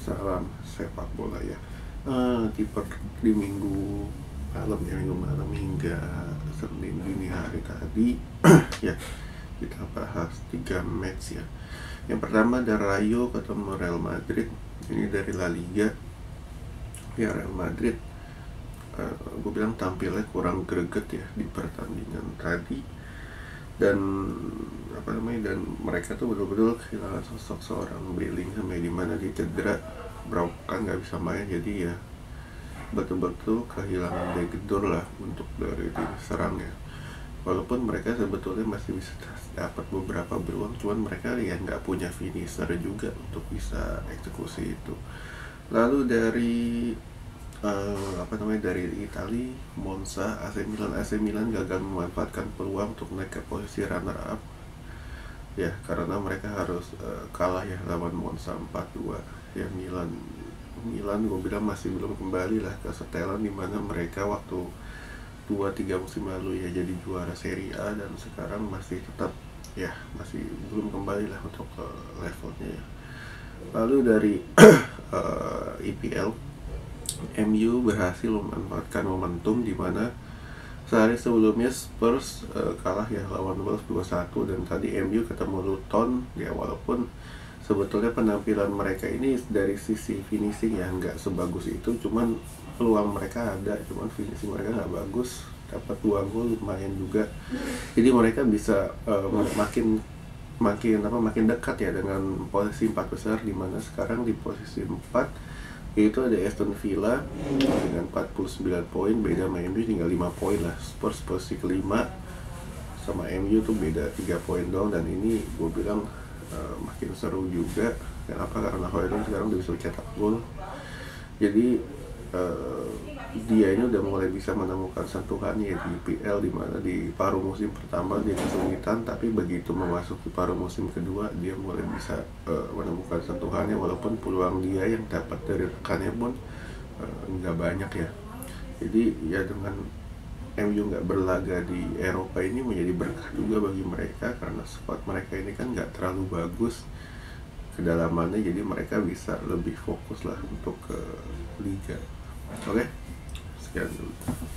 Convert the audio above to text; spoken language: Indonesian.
salam sepak bola ya. Di minggu malam ya, minggu malam hingga Senin dini hari tadi ya, kita bahas 3 match ya. Yang pertama ada Rayo ketemu Real Madrid. Ini dari La Liga ya. Real Madrid gue bilang tampilnya kurang greget ya di pertandingan tadi, dan dan mereka tuh betul-betul kehilangan sosok seorang Bellingham ya, dimana dia cedera kan nggak bisa main, jadi ya betul-betul kehilangan backdoor lah untuk dari tim serang ya. Walaupun mereka sebetulnya masih bisa dapat beberapa peluang, cuman mereka ya nggak punya finisher juga untuk bisa eksekusi itu. Lalu dari dari Italia, Monza, AC Milan gagal memanfaatkan peluang untuk naik ke posisi runner up ya, karena mereka harus kalah ya lawan Monza 4-2 ya. Milan gue bilang masih belum kembali lah ke setelan dimana mereka waktu 2-3 musim lalu ya jadi juara Serie A, dan sekarang masih tetap ya masih belum kembali lah untuk levelnya ya. Lalu dari EPL, MU berhasil memanfaatkan momentum di mana sehari sebelumnya Spurs kalah ya lawan Wolves 2-1, dan tadi MU ketemu Luton ya. Walaupun sebetulnya penampilan mereka ini dari sisi finishing ya nggak sebagus itu, cuman peluang mereka ada, cuman finishing mereka nggak bagus. Dapat 2 gol lumayan juga, jadi mereka bisa makin dekat ya dengan posisi 4 besar, dimana sekarang di posisi 4 yaitu ada Aston Villa dengan 49 poin, beda sama MU tinggal 5 poin lah. Spurs posisi kelima sama MU tuh beda 3 poin doang, dan ini gue bilang makin seru juga. Kenapa? Karena Højlund sekarang udah bisa cetak gol, jadi dia ini udah mulai bisa menemukan sentuhannya di IPL, dimana di paruh musim pertama dia kesulitan, tapi begitu memasuki paruh musim kedua dia mulai bisa menemukan sentuhannya, walaupun peluang dia yang dapat dari rekannya pun nggak banyak ya. Jadi ya dengan MU nggak berlaga di Eropa ini menjadi berkah juga bagi mereka, karena squad mereka ini kan nggak terlalu bagus kedalamannya, jadi mereka bisa lebih fokus lah untuk ke Liga. Oke, sekian dulu.